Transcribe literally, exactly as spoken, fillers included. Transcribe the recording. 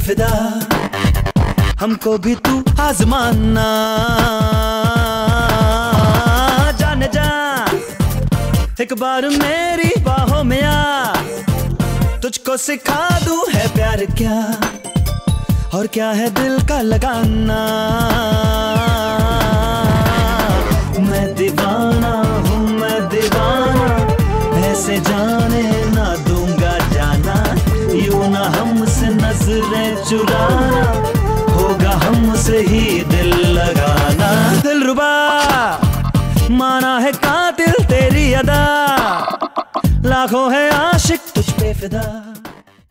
बेफिदा, हमको भी तू आजमाना। जाने जा एक बार मेरी बाहों में आ, तुझको सिखा दूं है प्यार क्या और क्या है दिल का लगाना। मैं दीवाना हूँ मैं दीवाना, ऐसे जाने ना दूंगा जाना। यूं ना हमसे नजरें चुराना, होगा हमसे ही दिल लगाना। दिलरुबा माना है कातिल तेरी अदा, लाखों है आशिक तुझ पे फिदा।